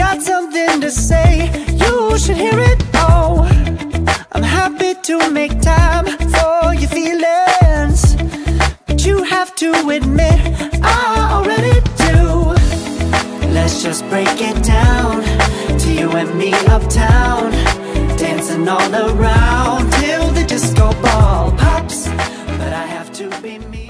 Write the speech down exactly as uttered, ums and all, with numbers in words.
got something to say, you should hear it. Oh, I'm happy to make time for your feelings, but you have to admit I already do. Let's just break it down to you and me uptown, dancing all around till the disco ball pops. But I have to be me.